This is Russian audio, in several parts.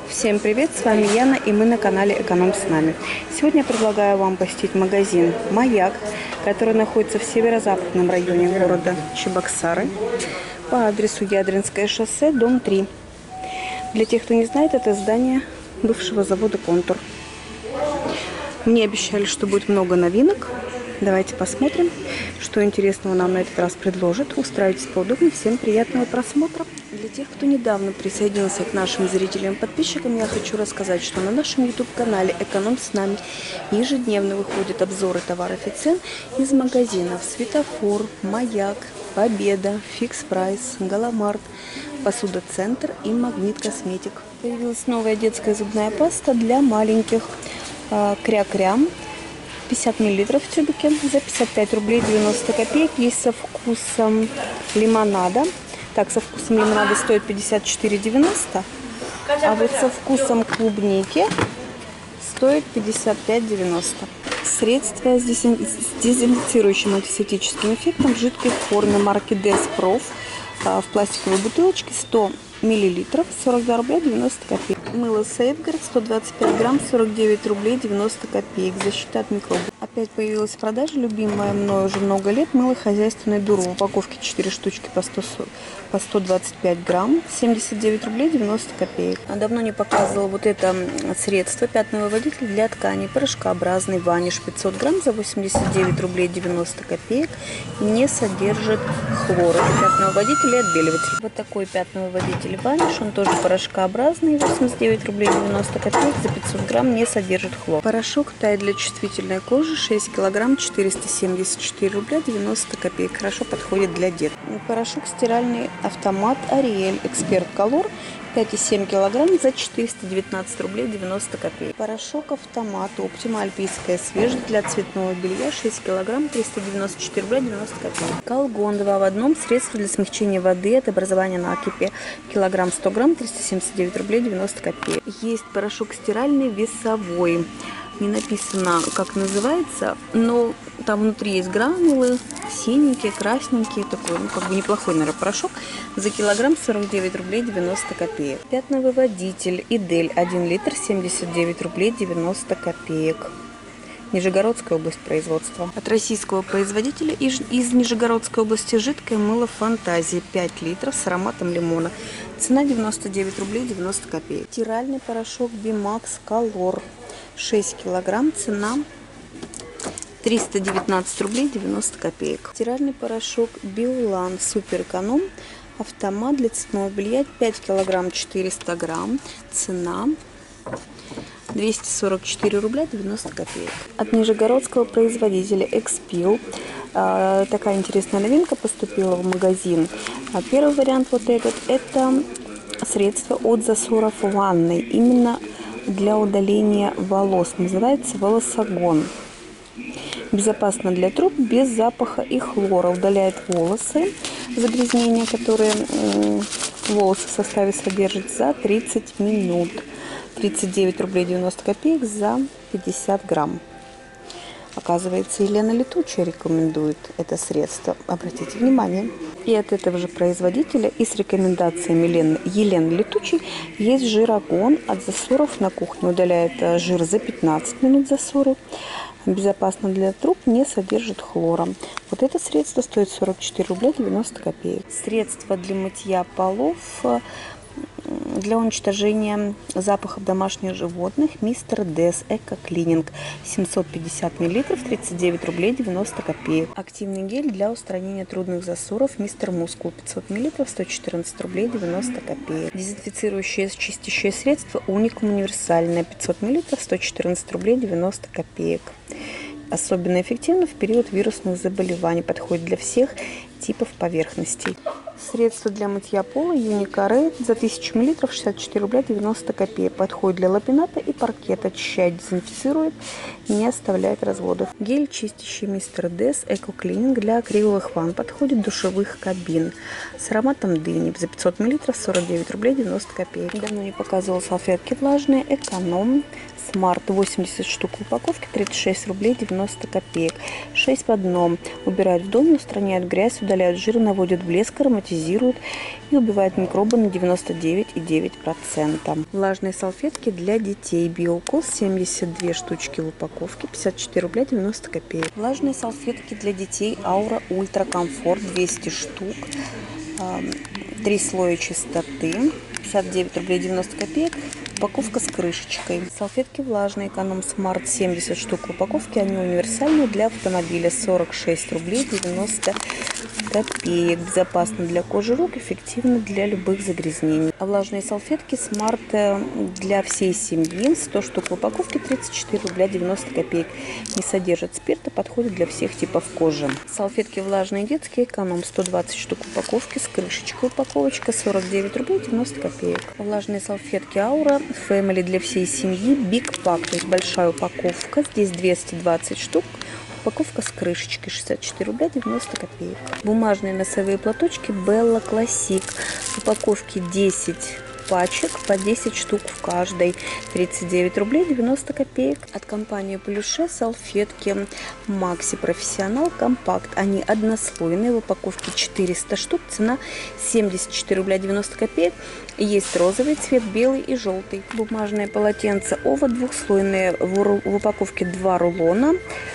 Всем привет, с вами Яна, и мы на канале Эконом с нами. Сегодня я предлагаю вам посетить магазин «Маяк», который находится в северо-западном районе города Чебоксары по адресу Ядринское шоссе, дом 3. Для тех, кто не знает, это здание бывшего завода «Контур». Мне обещали, что будет много новинок. Давайте посмотрим, что интересного нам на этот раз предложат. Устраивайтесь поудобнее. Всем приятного просмотра. Для тех, кто недавно присоединился к нашим зрителям и подписчикам, я хочу рассказать, что на нашем YouTube-канале «Эконом с нами» ежедневно выходят обзоры товаров и цен из магазинов «Светофор», «Маяк», «Победа», «Фикс Прайс», «Галамарт», «Посуда-центр» и «Магнит Косметик». Появилась новая детская зубная паста для маленьких «Кря-крям». 50 мл в тюбике за 55 рублей 90 копеек. Есть со вкусом лимонада. Так, со вкусом лимонада стоит 54,90. А вот со вкусом клубники стоит 55,90. Средство с дезинфицирующим антисептическим эффектом в жидкой форме марки Desprof в пластиковой бутылочке 100 мл 42 рубля 90 копеек. Мыло Сейфгард 125 грамм 49 рублей 90 копеек. Защита от микробов. Опять появилась в продаже любимое мной уже много лет мыло «Хозяйственное бюро». В упаковке 4 штучки по 125 грамм 79 рублей 90 копеек. Давно не показывала вот это средство пятновыводитель для тканей порошкообразный ваниш 500 грамм за 89 рублей 90 копеек. Не содержит хлора. Пятновыводитель и отбеливатель. Вот такой пятновыводитель ваниш. Он тоже порошкообразный. 89 рублей 90 копеек за 500 грамм. Не содержит хлор. Порошок Тай для чувствительной кожи 6 килограмм 474 рубля 90 копеек. Хорошо подходит для деток. Порошок стиральный автомат Ариэль Эксперт Колор 5,7 килограмм за 419 рублей 90 копеек. Порошок автомат Оптима Альпийская свежесть для цветного белья 6 килограмм 394 рубля 90 копеек. Колгон 2 в одном. Средство для смягчения воды от образования накипи килограмм 100 грамм 379 рублей 90 копеек. Есть порошок стиральный весовой. Не написано, как называется, но там внутри есть гранулы, синенькие, красненькие, такой, как бы неплохой, наверное, порошок. За килограмм 49 рублей 90 копеек. Пятновыводитель Идель 1 литр 79 рублей 90 копеек. Нижегородская область производства. От российского производителя из Нижегородской области жидкое мыло Фантазия 5 литров с ароматом лимона. Цена 99 рублей 90 копеек. Стиральный порошок Бимакс Колор 6 килограмм. Цена 319 рублей 90 копеек. Стиральный порошок Биолан Супер Эконом автомат для цветного белья 5 килограмм 400 грамм. Цена 244 рубля 90 копеек. От нижегородского производителя Экспил такая интересная новинка поступила в магазин. Первый вариант вот этот, это средство от засоров в ванной, именно для удаления волос. Называется волосогон. Безопасно для труб, без запаха и хлора. Удаляет волосы, загрязнения, которые волосы в составе содержат, за 30 минут. 39 рублей 90 копеек за 50 грамм. Оказывается, Елена Летучая рекомендует это средство. Обратите внимание. И от этого же производителя и с рекомендациями Елены Летучей есть жирогон от засоров на кухне. Удаляет жир за 15 минут засоры. Безопасно для труб, не содержит хлора. Вот это средство стоит 44 рубля 90 копеек. Средство для мытья полов для уничтожения запахов домашних животных Мистер Дес Эко Клининг 750 мл 39 рублей 90 копеек. Активный гель для устранения трудных засоров Мистер Мускул 500 мл 114 рублей 90 копеек. Дезинфицирующее чистящее средство Уникум универсальное 500 мл 114 рублей 90 копеек. Особенно эффективно в период вирусных заболеваний. Подходит для всех типов поверхностей. Средство для мытья пола Юникаре за 1000 мл 64 рубля 90 копеек. Подходит для ламината и паркета. Очищает, дезинфицирует, не оставляет разводов. Гель чистящий Мистер Дес Эко Клининг для акриловых ванн. Подходит душевых кабин. С ароматом дыни за 500 мл 49 рублей 90 копеек. Давно не показывала салфетки влажные. Эконом Смарт 80 штук в упаковке 36 рублей 90 копеек. 6 в одном. Убирают в доме, устраняют грязь, удаляют жир, наводят блеск, ароматизируют дезинфектирует и убивает микробы на 99,9%. Влажные салфетки для детей Биокос, 72 штучки в упаковке, 54 рубля 90 копеек. Влажные салфетки для детей Аура Ультра Комфорт, 200 штук, 3 слоя чистоты, 59 рублей 90 копеек. Упаковка с крышечкой. Салфетки влажные Эконом Смарт, 70 штук в упаковке. Они универсальные для автомобиля. 46 рублей 90 копеек. Безопасно для кожи рук, эффективно для любых загрязнений. А влажные салфетки Смарт для всей семьи. 100 штук в упаковке, 34 рубля 90 копеек. Не содержат спирта, подходят для всех типов кожи. Салфетки влажные детские Эконом, 120 штук в упаковке с крышечкой. Упаковочка 49 рублей 90 копеек. Влажные салфетки Аура Family для всей семьи Big Pack, то есть большая упаковка. Здесь 220 штук. Упаковка с крышечкой, 64 рубля 90 копеек. Бумажные носовые платочки Bella Classic. В упаковке 10 пачек по 10 штук в каждой, 39 рублей 90 копеек. От компании Плюше салфетки Maxi Профессионал Компакт. Они однослойные, в упаковке 400 штук, цена 74 рубля 90 копеек. Есть розовый цвет, белый и желтый. Бумажное полотенце Ова двухслойное, в упаковке 2 рулона,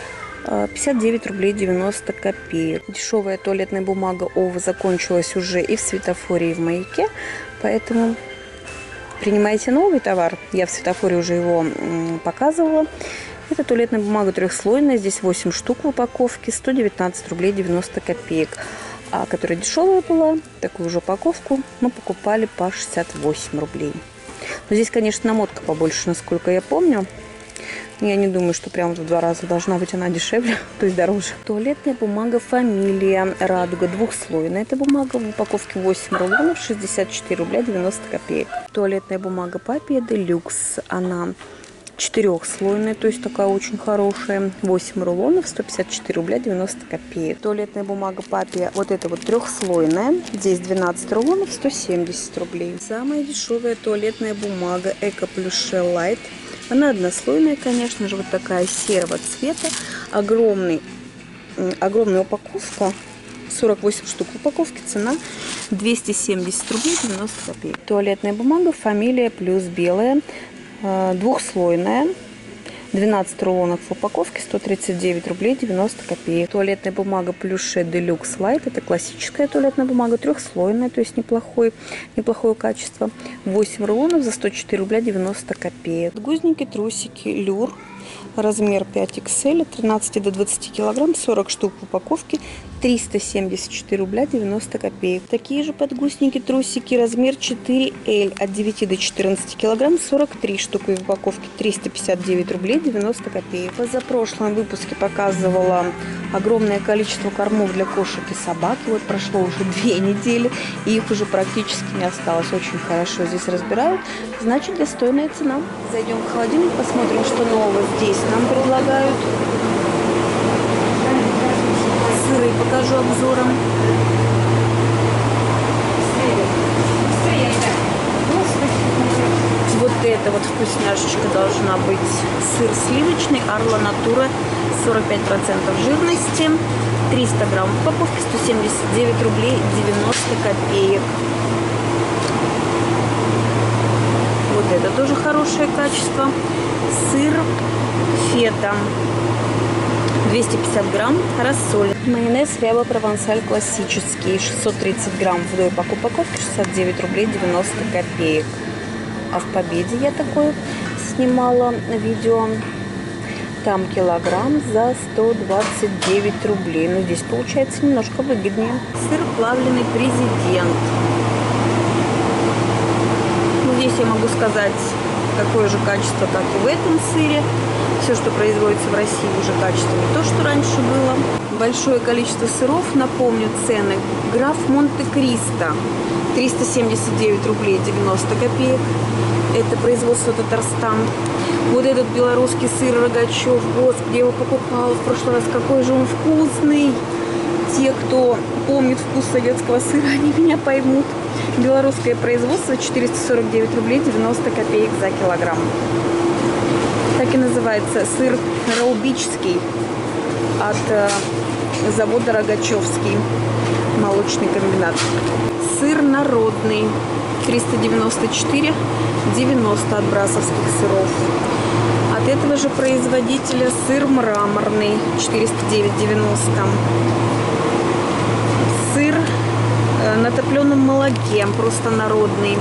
59 рублей 90 копеек. Дешевая туалетная бумага Ова закончилась уже и в Светофоре, и в Маяке, поэтому принимайте новый товар. Я в Светофоре уже его показывала. Это туалетная бумага трехслойная. Здесь 8 штук в упаковке. 119 рублей 90 копеек. А которая дешевая была, такую же упаковку мы покупали по 68 рублей. Но здесь, конечно, намотка побольше, насколько я помню. Я не думаю, что прям в 2 раза должна быть она дешевле, то есть дороже. Туалетная бумага Фамилия Радуга двухслойная. Это бумага в упаковке 8 рулонов, 64 рубля 90 копеек. Туалетная бумага Папия Делюкс. Она 4-слойная, то есть такая очень хорошая. 8 рулонов, 154 рубля 90 копеек. Туалетная бумага Папия, вот это вот 3-слойная. Здесь 12 рулонов, 170 рублей. Самая дешевая туалетная бумага Эко Плюше Лайт. Она однослойная, конечно же, вот такая серого цвета. Огромная упаковка. 48 штук в упаковке. Цена 270 рублей 90 копеек. Туалетная бумага Фамилия Плюс белая. Двухслойная. 12 рулонов в упаковке, 139 рублей 90 копеек. Туалетная бумага Плюше Делюкс Лайт. Это классическая туалетная бумага, трехслойная, то есть неплохое качество. 8 рулонов за 104 рубля 90 копеек. Гузники, трусики Люр. Размер 5XL, 13 до 20 килограмм, 40 штук в упаковке, 374 рубля 90 копеек. Такие же подгузники, трусики, размер 4L, от 9 до 14 килограмм, 43 штуки в упаковке, 359 рублей 90 копеек. В позапрошлом выпуске показывала огромное количество кормов для кошек и собак. И вот прошло уже 2 недели, и их уже практически не осталось. Очень хорошо здесь разбирают, значит достойная цена. Зайдем в холодильник, посмотрим, что нового здесь нам предлагают. Сыры покажу обзором. Вот эта вот вкусняшечка должна быть. Сыр сливочный Арла Натура, 45% жирности, 300 грамм в упаковке, 179 рублей 90 копеек. Вот это тоже хорошее качество. Сыр фета, 250 грамм, рассоль. Майонез Ряба Провансаль классический, 630 грамм в двойпак упаковке, 69 рублей 90 копеек. А в Победе я такое снимала видео. Там килограмм за 129 рублей. Но здесь получается немножко выгоднее. Сыр плавленый Президент. Здесь я могу сказать такое же качество, как и в этом сыре. Все, что производится в России, уже качество не то, что раньше было. Большое количество сыров, напомню цены. Граф Монте-Кристо, 379 рублей 90 копеек. Это производство Татарстан. Вот этот белорусский сыр Рогачев, господи, я его покупала в прошлый раз. Какой же он вкусный. Те, кто помнит вкус советского сыра, они меня поймут. Белорусское производство, 449 рублей 90 копеек за килограмм. Так и называется сыр Раубичский от завода Рогачевский, молочный комбинат. Сыр народный 394,90 от брасовских сыров. От этого же производителя сыр мраморный 409,90. Сыр на топленом молоке, просто народный,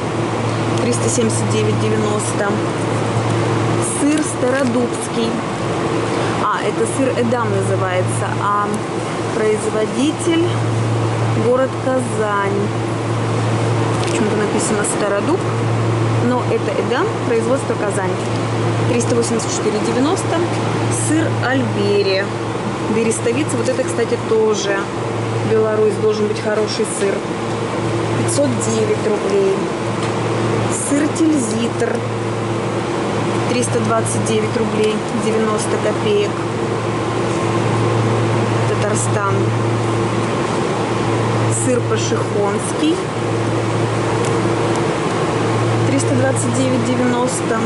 379,90. Сыр стародубский. Это сыр Эдам называется, а производитель город Казань. Почему-то написано Стародуб, но это Эдам, производство Казань. 384,90. Сыр Альберия. Берестовица. Вот это, кстати, тоже Беларусь, должен быть хороший сыр. 509 рублей. Сыр Тильзитр. 329 рублей 90 копеек. Татарстан. Сыр пашихонский. 329,90.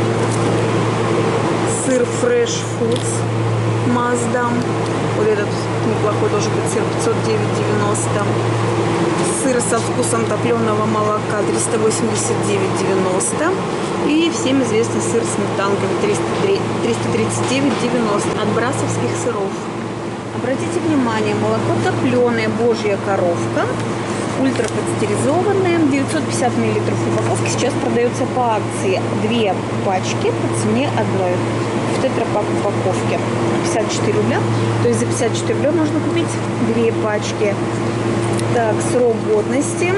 Сыр Fresh Foods Маздам. Вот этот неплохой должен быть сыр, 509,90. Сыр со вкусом топленого молока 389,90. И всем известный сыр сметанковый 339,90 от брасовских сыров. Обратите внимание, молоко топленое, божья коровка, ультрапастеризованное, 950 мл упаковки, сейчас продается по акции 2 пачки по цене одной в тетрапак упаковке 54 рубля. То есть за 54 рубля можно купить 2 пачки. Так, срок годности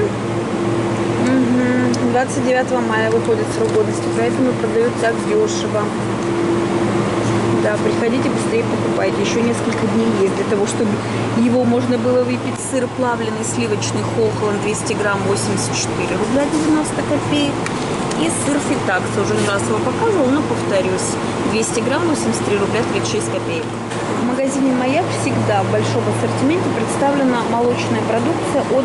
29 мая выходит срок годности, поэтому продают так дешево. Да, приходите быстрее, покупайте. Еще несколько дней есть для того, чтобы его можно было выпить. Сыр плавленый сливочный Хохланд 200 грамм 84 рубля 90 копеек. И сыр фитакс, уже не раз его показывала, но повторюсь, 200 грамм 83 рубля 36 копеек. В магазине «Маяк» всегда в большом ассортименте представлена молочная продукция от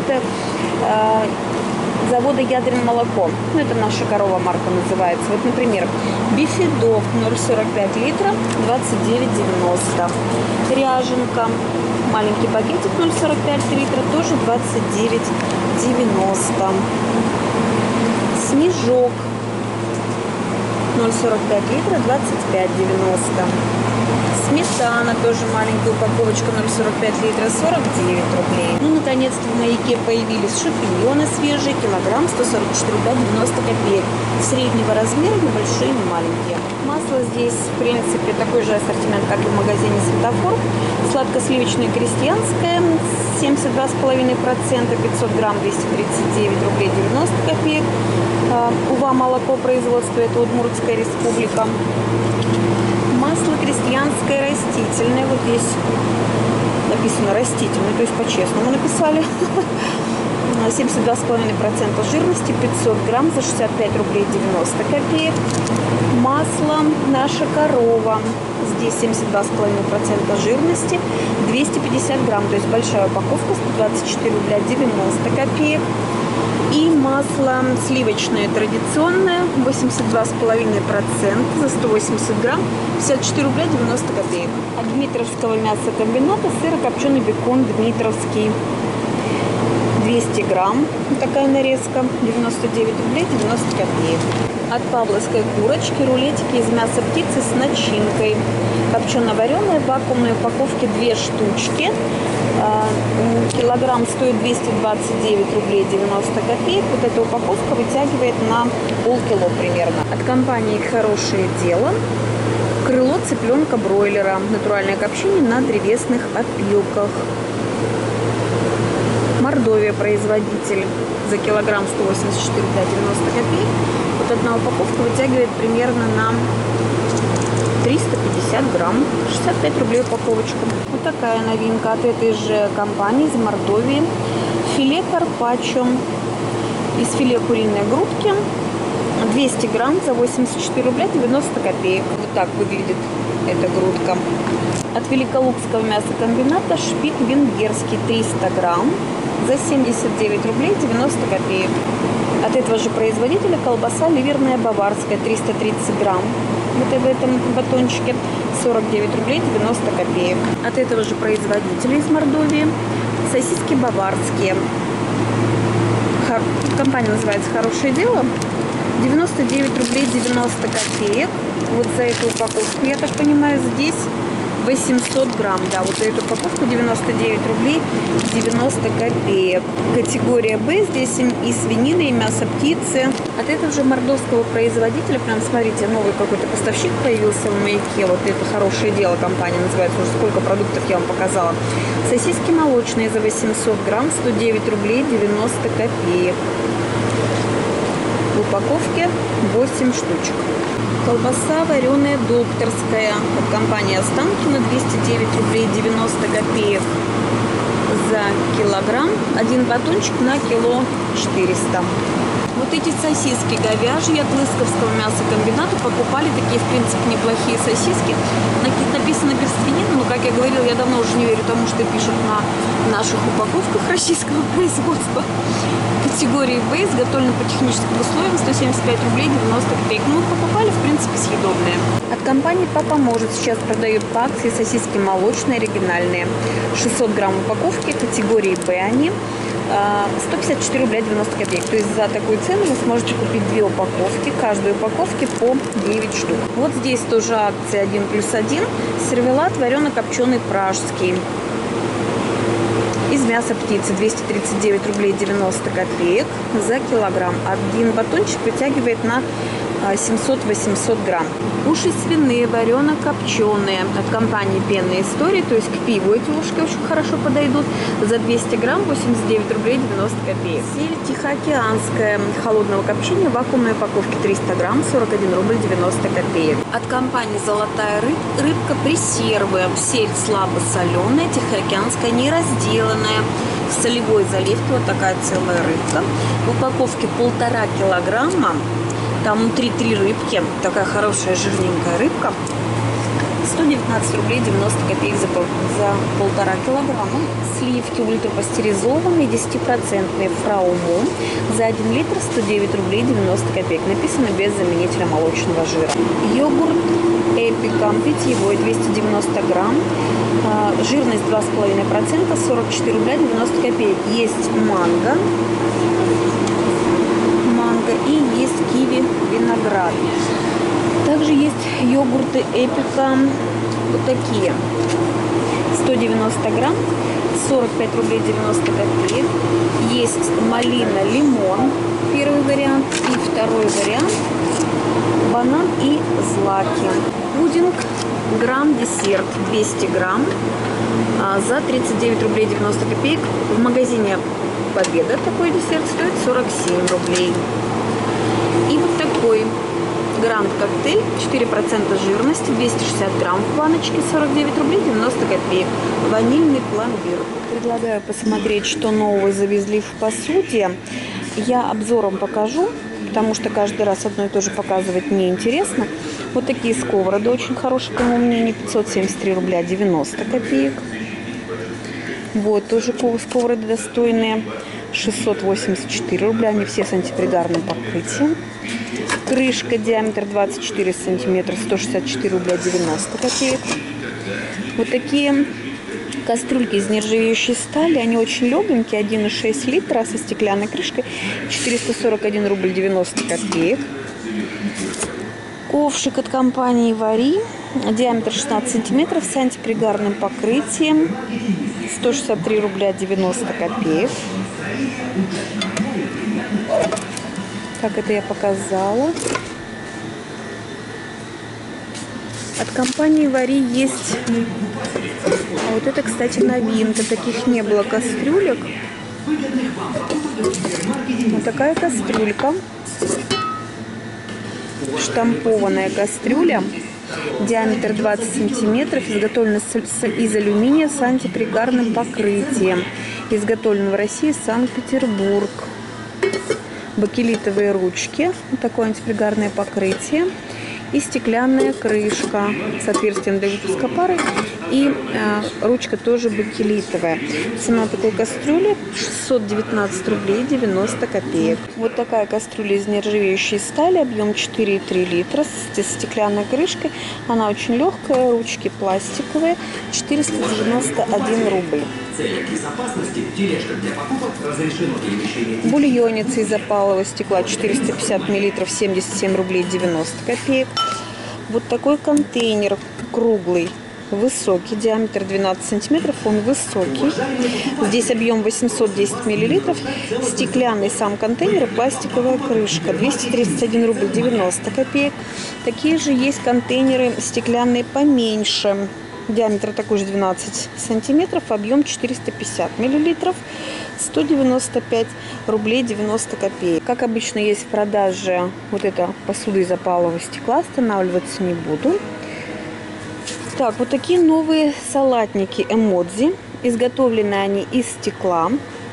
завода «Ядерное молоко». Ну, это наша корова марка называется. Вот, например, Бифидо 0,45 литра 29,90. Ряженка, маленький пакетик 0,45 литра, тоже 29,90. Снежок 0,45 литра 25,90. Сметана, тоже маленькая упаковочка 0,45 литра, 49 рублей. Ну, наконец-то в «Маяке» появились шампиньоны свежие, килограмм 144 рубля 90 копеек. Среднего размера, небольшие, не маленькие. Масло здесь, в принципе, такой же ассортимент, как и в магазине «Светофор». Сладко-сливочное крестьянское, 72,5%, 500 грамм 239 рублей 90 копеек. УВА молоко производства, это Удмуртская республика. Масло крестьянское растительное, вот здесь написано растительное, то есть по-честному написали. 72,5% жирности, 500 грамм за 65 рублей 90 копеек. Масло «Наша корова», здесь 72,5% жирности, 250 грамм, то есть большая упаковка, 124 рубля 90 копеек. И масло сливочное традиционное, 82,5% за 180 грамм, 54 рубля 90 копеек. От Дмитровского мясокомбината сырокопченый бекон Дмитровский. 200 грамм, такая нарезка, 99 рублей 90 копеек. От Павловской курочки рулетики из мяса птицы с начинкой. Копчено-вареные в вакуумной упаковке 2 штучки. Килограмм стоит 229 рублей 90 копеек. Вот эта упаковка вытягивает на полкило примерно. От компании «Хорошее дело» крыло цыпленка бройлера. Натуральное копчение на древесных опилках. Мордовия производитель. За килограмм 184 рубля 90 копеек. Вот одна упаковка вытягивает примерно на 350 грамм. 65 рублей упаковочка. Вот такая новинка от этой же компании из Мордовии. Филе карпаччо из филе куриной грудки. 200 грамм за 84 рубля 90 копеек. Вот так выглядит эта грудка. От Великолукского мясокомбината шпик венгерский 300 грамм за 79 рублей 90 копеек. От этого же производителя колбаса ливерная баварская 330 грамм. Вот в этом батончике 49 рублей 90 копеек. От этого же производителя из Мордовии сосиски баварские Компания называется «Хорошее дело». 99 рублей 90 копеек. Вот за эту упаковку, я так понимаю, здесь 800 грамм. Да, вот за эту упаковку 99 рублей 90 копеек. Категория Б. Здесь и свинина, и мясо птицы. От этого же мордовского производителя, прям смотрите, новый какой-то поставщик появился в маяке. Вот это «Хорошее дело» компания называется. Уже сколько продуктов я вам показала. Сосиски молочные за 800 грамм 109 рублей 90 копеек. В упаковке 8 штучек. Колбаса вареная докторская от компании Останкино 209 рублей 90 копеек за килограмм. Один батончик на кило 400. Вот эти сосиски говяжьи от Лысковского мясокомбината покупали. Такие, в принципе, неплохие сосиски. Написано без свинины, но, как я говорила, я давно уже не верю тому, что пишут на наших упаковках российского производства. Категории Б, изготовлены по техническим условиям, 175 рублей 90 копеек. Ну, покупали, в принципе, съедобные. От компании «Папа может» сейчас продают по акции сосиски молочные, оригинальные. 600 грамм упаковки, категории Б они. 154 рубля 90 копеек. То есть за такую цену вы сможете купить 2 упаковки, каждой упаковке по 9 штук. Вот здесь тоже акция 1+1. Сервелат варено-копченый пражский. Из мяса птицы 239 рублей 90 копеек за килограмм. Один батончик притягивает на 700-800 грамм. Уши свиные, варено-копченые от компании «Пенная история», то есть к пиву эти ушки очень хорошо подойдут. За 200 грамм 89 рублей 90 копеек. Сельдь тихоокеанская холодного копчения, вакуумной упаковки 300 грамм, 41 рубль 90 копеек. От компании «Золотая рыбка» пресервы. Сельдь слабосоленая, тихоокеанская, неразделанная. В солевой заливке вот такая целая рыбка. В упаковке 1,5 килограмма. Там внутри 3 рыбки. Такая хорошая жирненькая рыбка. 119 рублей 90 копеек за 1,5 килограмма. Сливки ультрапастеризованные, 10% фрау-му. За 1 литр 109 рублей 90 копеек. Написано без заменителя молочного жира. Йогурт Эпика питьевой 290 грамм. Жирность 2,5%, 44 рубля 90 копеек. Есть манго. И есть киви виноград. Также есть йогурты Эпика. Вот такие. 190 грамм. 45 рублей 90 копеек. Есть малина, лимон. Первый вариант. И второй вариант. Банан и злаки. Пудинг. Грамм десерт. 200 грамм. За 39 рублей 90 копеек. В магазине Победа такой десерт стоит 47 рублей. И вот такой гранд-коктейль, 4% жирности, 260 грамм в баночке, 49 рублей 90 копеек. Ванильный пломбир. Предлагаю посмотреть, что нового завезли в посуде. Я обзором покажу, потому что каждый раз одно и то же показывать неинтересно. Вот такие сковороды, очень хорошие, по моему мнению, 573 рубля 90 копеек. Вот, тоже сковороды достойные. 684 рубля. Они все с антипригарным покрытием. Крышка, диаметр 24 сантиметра, 164 рубля 90 копеек. Вот такие кастрюльки из нержавеющей стали. Они очень легенькие, 1,6 литра со стеклянной крышкой. 441 рубль 90 копеек. Ковшик от компании «Вари». Диаметр 16 сантиметров с антипригарным покрытием. 163 рубля 90 копеек. Так, это я показала. От компании «Вари» есть... А вот это, кстати, новинка. Таких не было кастрюлек. Вот такая кастрюлька. Штампованная кастрюля. Диаметр 20 сантиметров. Изготовлена из алюминия с антипригарным покрытием. Изготовлена в России, Санкт-Петербург. Бакелитовые ручки. Вот такое антипригарное покрытие. И стеклянная крышка с отверстием для выпуска пары. И ручка тоже бакелитовая. Цена такой кастрюли 619 рублей 90 копеек. Вот такая кастрюля из нержавеющей стали, объем 4,3 литра, с стеклянной крышкой. Она очень легкая, ручки пластиковые, 491 рубль. Бульонница из опалового стекла 450 мл 77 рублей 90 копеек. Вот такой контейнер круглый, высокий, диаметр 12 сантиметров, он высокий. Здесь объем 810 миллилитров, стеклянный сам контейнер и пластиковая крышка, 231 рубль 90 копеек. Такие же есть контейнеры стеклянные поменьше, диаметр такой же 12 сантиметров, объем 450 миллилитров, 195 рублей 90 копеек. Как обычно, есть в продаже вот эта посуда из опалового стекла, останавливаться не буду. Так, вот такие новые салатники эмодзи. Изготовлены они из стекла.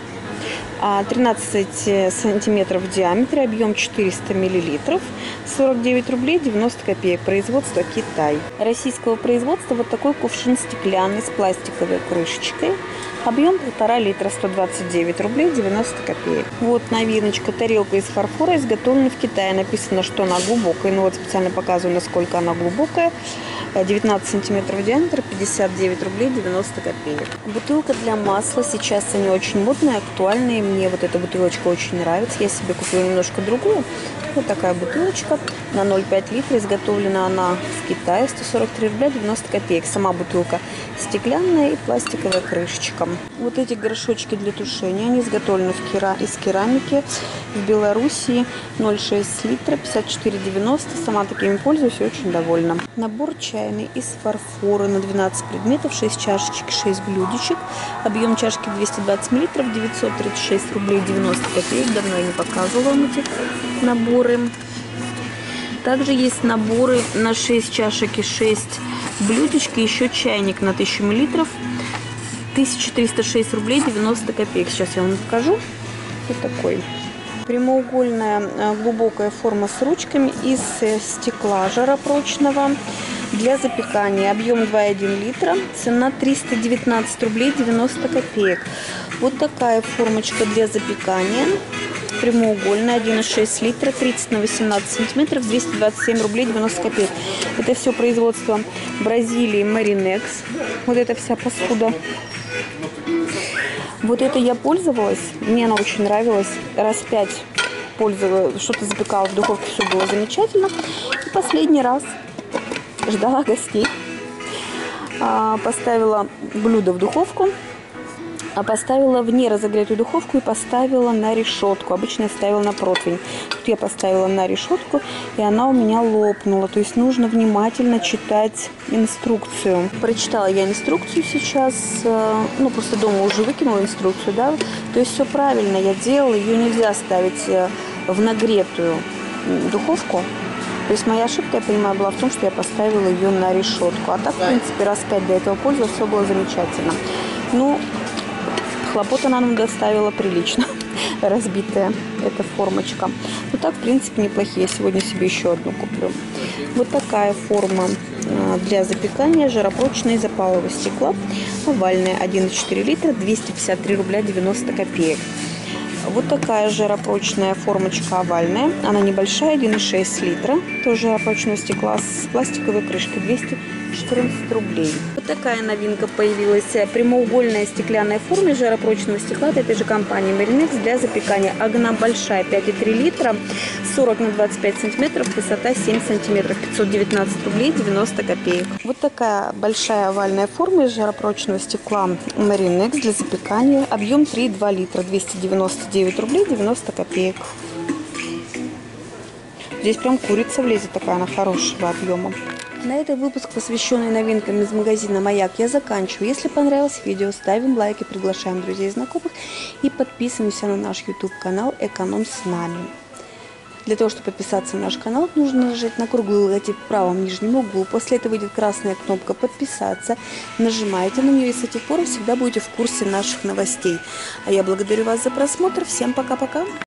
13 сантиметров в диаметре, объем 400 миллилитров, 49 рублей 90 копеек. Производство Китай. Российского производства вот такой кувшин стеклянный с пластиковой крышечкой. Объем 1,5 литра, 129 рублей 90 копеек. Вот новиночка, тарелка из фарфора, изготовлена в Китае. Написано, что она глубокая. Ну вот специально показываю, насколько она глубокая. 19 сантиметров в диаметре, 59 рублей 90 копеек. Бутылка для масла. Сейчас они очень модные, актуальные. Мне вот эта бутылочка очень нравится. Я себе купила немножко другую. Вот такая бутылочка на 0,5 литра. Изготовлена она в Китае. 143 рубля 90 копеек. Сама бутылка стеклянная и пластиковая крышечка. Вот эти горшочки для тушения. Они изготовлены из керамики в Белоруссии. 0,6 литра, 54,90. Сама такими пользуюсь и очень довольна. Набор чайный из фарфора на 12 предметов. 6 чашечек, 6 блюдечек. Объем чашки 220 миллилитров, 936 рублей 90 копеек. Давно я не показывала вам эти наборы. Также есть наборы на 6 чашек и 6 блюдечки. Еще чайник на 1000 миллилитров. 1306 рублей 90 копеек. Сейчас я вам покажу. Вот такой. Прямоугольная глубокая форма с ручками из стекла жаропрочного для запекания. Объем 2,1 литра. Цена 319 рублей 90 копеек. Вот такая формочка для запекания. Прямоугольная, 1,6 литра, 30 на 18 сантиметров, 227 рублей 90 копеек. Это все производство Бразилии, Marinex. Вот эта вся посуда. Вот это я пользовалась, мне она очень нравилась. Раз 5 пользовалась, что-то запекала в духовке, все было замечательно. И последний раз ждала гостей. Поставила блюдо в духовку. Поставила в неразогретую духовку и поставила на решетку. Обычно я ставила на противень. Тут я поставила на решетку, и она у меня лопнула. То есть нужно внимательно читать инструкцию. Прочитала я инструкцию сейчас. Ну, просто дома уже выкинула инструкцию, да. То есть все правильно я делала. Ее нельзя ставить в нагретую духовку. То есть моя ошибка, я понимаю, была в том, что я поставила ее на решетку. А так, в принципе, раз 5 до этого пользовалась, все было замечательно. Ну, хлопот она нам доставила прилично, разбитая эта формочка. Ну так, в принципе, неплохие. Я сегодня себе еще одну куплю. Вот такая форма для запекания, жаропрочная из опалового стекла, овальная, 1,4 литра, 253 рубля 90 копеек. Вот такая жаропрочная формочка овальная. Она небольшая, 1,6 литра. Тоже жаропрочного стекла с пластиковой крышкой, 214 рублей. Вот такая новинка появилась. Прямоугольная стеклянная форма жаропрочного стекла от этой же компании Marinex для запекания. Она большая, 5,3 литра, 40 на 25 сантиметров, высота 7 сантиметров, 519 рублей 90 копеек. Вот такая большая овальная форма из жаропрочного стекла Marinex для запекания. Объем 3,2 литра, 299 рублей 90 копеек. Здесь прям курица влезет, такая она хорошего объема. На этом выпуск, посвященный новинкам из магазина «Маяк», я заканчиваю. Если понравилось видео, ставим лайки, приглашаем друзей и знакомых и подписываемся на наш YouTube-канал «Эконом с нами». Для того, чтобы подписаться на наш канал, нужно нажать на круглый логотип в правом нижнем углу. После этого выйдет красная кнопка «Подписаться». Нажимаете на нее, и с этих пор всегда будете в курсе наших новостей. А я благодарю вас за просмотр. Всем пока-пока!